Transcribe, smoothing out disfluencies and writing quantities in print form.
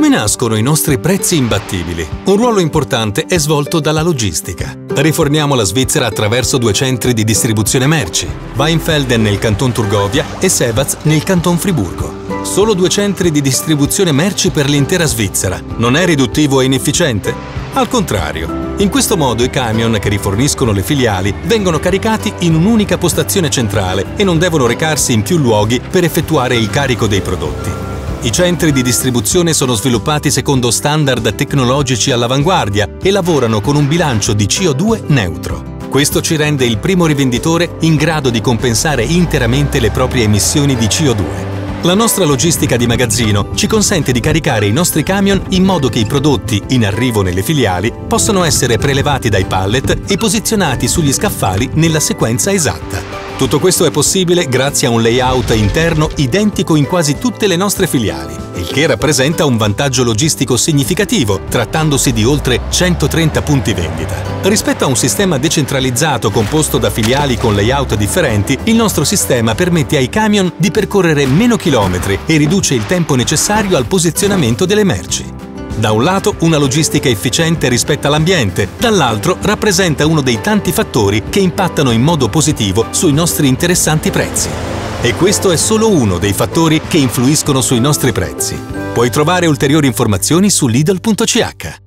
Come nascono i nostri prezzi imbattibili? Un ruolo importante è svolto dalla logistica. Riforniamo la Svizzera attraverso 2 centri di distribuzione merci, Weinfelden nel canton Turgovia e Sebaz nel canton Friburgo. Solo 2 centri di distribuzione merci per l'intera Svizzera. Non è riduttivo e inefficiente? Al contrario. In questo modo i camion che riforniscono le filiali vengono caricati in un'unica postazione centrale e non devono recarsi in più luoghi per effettuare il carico dei prodotti. I centri di distribuzione sono sviluppati secondo standard tecnologici all'avanguardia e lavorano con un bilancio di CO2 neutro. Questo ci rende il primo rivenditore in grado di compensare interamente le proprie emissioni di CO2. La nostra logistica di magazzino ci consente di caricare i nostri camion in modo che i prodotti in arrivo nelle filiali possano essere prelevati dai pallet e posizionati sugli scaffali nella sequenza esatta. Tutto questo è possibile grazie a un layout interno identico in quasi tutte le nostre filiali, il che rappresenta un vantaggio logistico significativo, trattandosi di oltre 130 punti vendita. Rispetto a un sistema decentralizzato composto da filiali con layout differenti, il nostro sistema permette ai camion di percorrere meno chilometri e riduce il tempo necessario al posizionamento delle merci. Da un lato una logistica efficiente rispetto all'ambiente, dall'altro rappresenta uno dei tanti fattori che impattano in modo positivo sui nostri interessanti prezzi. E questo è solo uno dei fattori che influiscono sui nostri prezzi. Puoi trovare ulteriori informazioni su Lidl.ch.